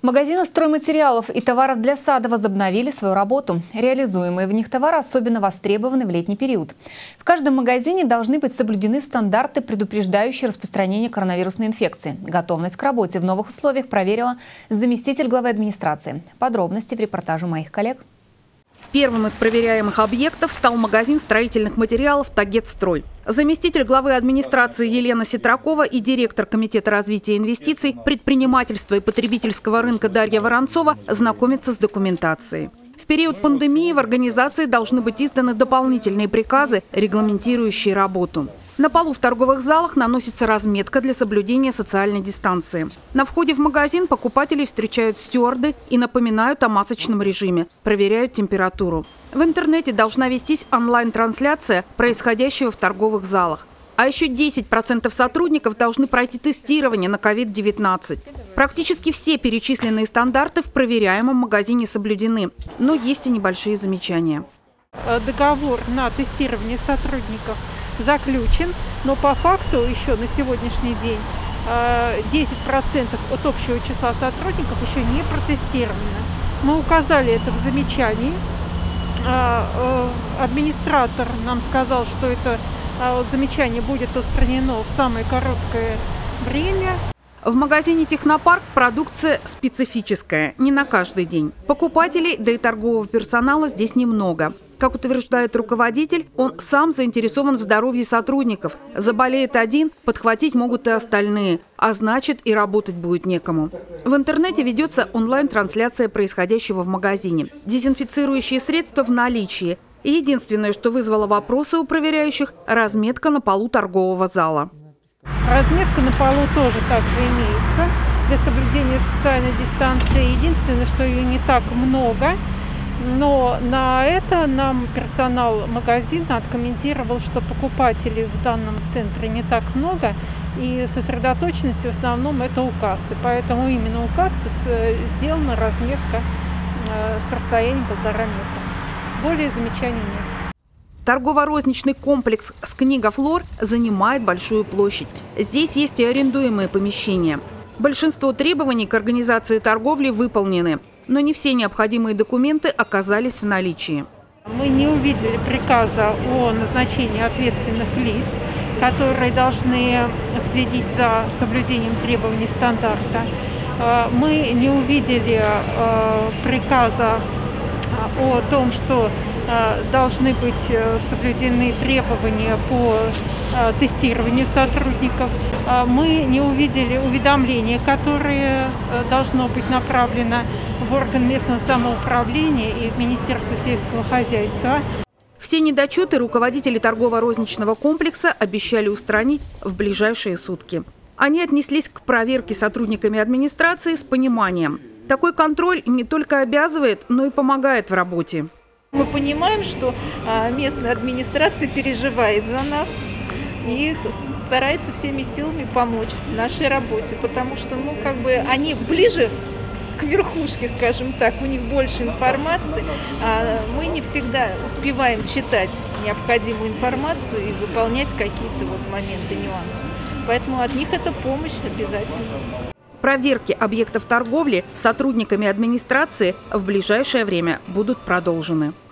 Магазины стройматериалов и товаров для сада возобновили свою работу. Реализуемые в них товары особенно востребованы в летний период. В каждом магазине должны быть соблюдены стандарты, предупреждающие распространение коронавирусной инфекции. Готовность к работе в новых условиях проверила заместитель главы администрации. Подробности в репортаже моих коллег. Первым из проверяемых объектов стал магазин строительных материалов «Тагетстрой». Заместитель главы администрации Елена Ситракова и директор Комитета развития инвестиций, предпринимательства и потребительского рынка Дарья Воронцова знакомятся с документацией. В период пандемии в организации должны быть изданы дополнительные приказы, регламентирующие работу. На полу в торговых залах наносится разметка для соблюдения социальной дистанции. На входе в магазин покупателей встречают стюарды и напоминают о масочном режиме, проверяют температуру. В интернете должна вестись онлайн-трансляция происходящего в торговых залах. А еще 10% сотрудников должны пройти тестирование на COVID-19. Практически все перечисленные стандарты в проверяемом магазине соблюдены, но есть и небольшие замечания. Договор на тестирование сотрудников заключен, но по факту еще на сегодняшний день 10% от общего числа сотрудников еще не протестировано. Мы указали это в замечании. Администратор нам сказал, что это замечание будет устранено в самое короткое время. В магазине «Технопарк» продукция специфическая, не на каждый день. Покупателей, да и торгового персонала здесь немного. Как утверждает руководитель, он сам заинтересован в здоровье сотрудников. Заболеет один, подхватить могут и остальные, а значит и работать будет некому. В интернете ведется онлайн-трансляция происходящего в магазине. Дезинфицирующие средства в наличии. И единственное, что вызвало вопросы у проверяющих – разметка на полу торгового зала. Разметка на полу тоже также имеется для соблюдения социальной дистанции. Единственное, что ее не так много. Но на это нам персонал магазина откомментировал, что покупателей в данном центре не так много, и сосредоточенность в основном это у кассы. Поэтому именно у кассы сделана разметка с расстоянием 1,5 метра. Более замечаний нет. Торгово-розничный комплекс «Скнига Флор» занимает большую площадь. Здесь есть и арендуемые помещения. Большинство требований к организации торговли выполнены, но не все необходимые документы оказались в наличии. Мы не увидели приказа о назначении ответственных лиц, которые должны следить за соблюдением требований стандарта. Мы не увидели приказа о том, что должны быть соблюдены требования по тестированию сотрудников. Мы не увидели уведомления, которое должно быть направлено в орган местного самоуправления и в Министерство сельского хозяйства. Все недочеты руководители торгово-розничного комплекса обещали устранить в ближайшие сутки. Они отнеслись к проверке сотрудниками администрации с пониманием. Такой контроль не только обязывает, но и помогает в работе. Мы понимаем, что местная администрация переживает за нас и старается всеми силами помочь в нашей работе, потому что, они ближе к верхушке, скажем так, у них больше информации, а мы не всегда успеваем читать необходимую информацию и выполнять какие-то моменты, нюансы. Поэтому от них эта помощь обязательно. Проверки объектов торговли сотрудниками администрации в ближайшее время будут продолжены.